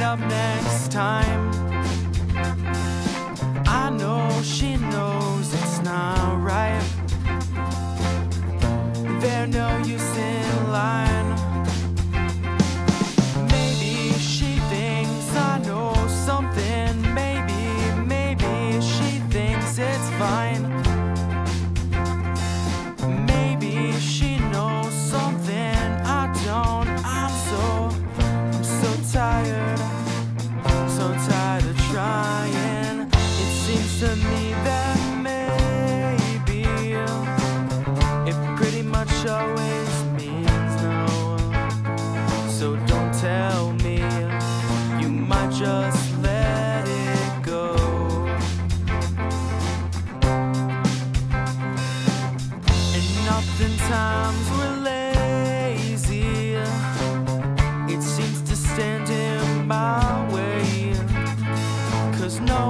up next time. I know she knows it's not right. There's no use in lying. Maybe she thinks I know something. Maybe she thinks it's fine. Maybe she knows something I don't. I'm so tired of trying. It seems to me that maybe it pretty much always means no. So don't tell me, you might just let it go. And oftentimes we're lazy. It seems to stand in my way. 'Cause no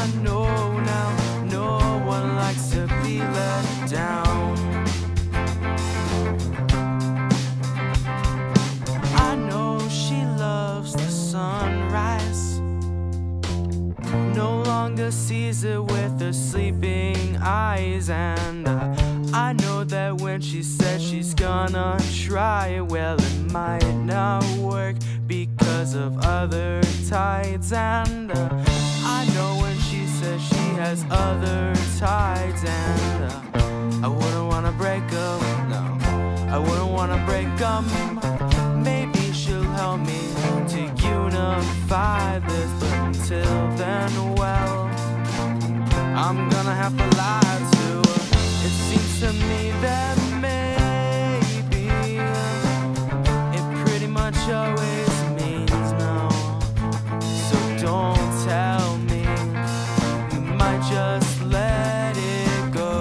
one likes to be let down. I know she loves the sunrise, no longer sees it with her sleeping eyes. And I know that when she said she's gonna try it, well, it might not work because of other tides. And I know when she says she has other tides. And I wouldn't wanna break up, no, I wouldn't wanna break up. Maybe she'll help me to unify this, but until then, well, I'm gonna have to lie to her. It seems to me that maybe it pretty much always means no. So don't tell me, you might just let it go.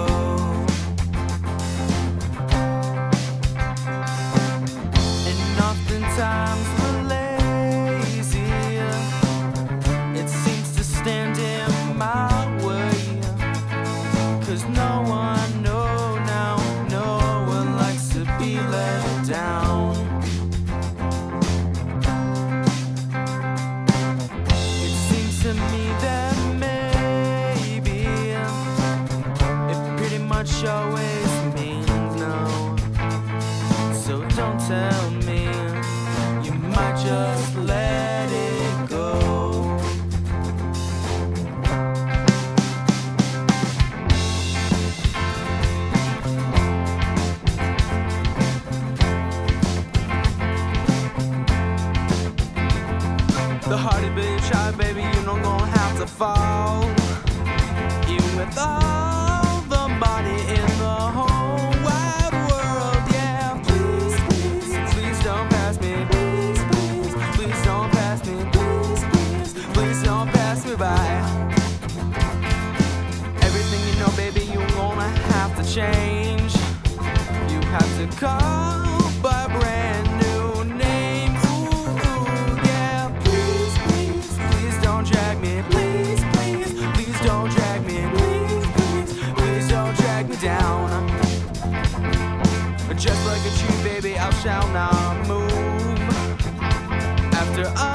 And oftentimes we're lazy. It seems to stand in my way. 'Cause no one likes to be let down. It seems to me that maybe it pretty much always means no. So don't tell me, you might just let it go. The hardy baby, shy baby, you don't gonna have to fall. Even with all the money in the whole wide world, yeah. Please, please, please don't pass me. Please, please, please don't pass me. Please, please, please don't pass me by. Everything you know, baby, you're gonna have to change. You have to call by a brand new name. Ooh, yeah. Please, please, please don't drag me. Please, please, please don't drag me. Please, please, please don't drag me down. Just like a tree, baby, I shall not move. After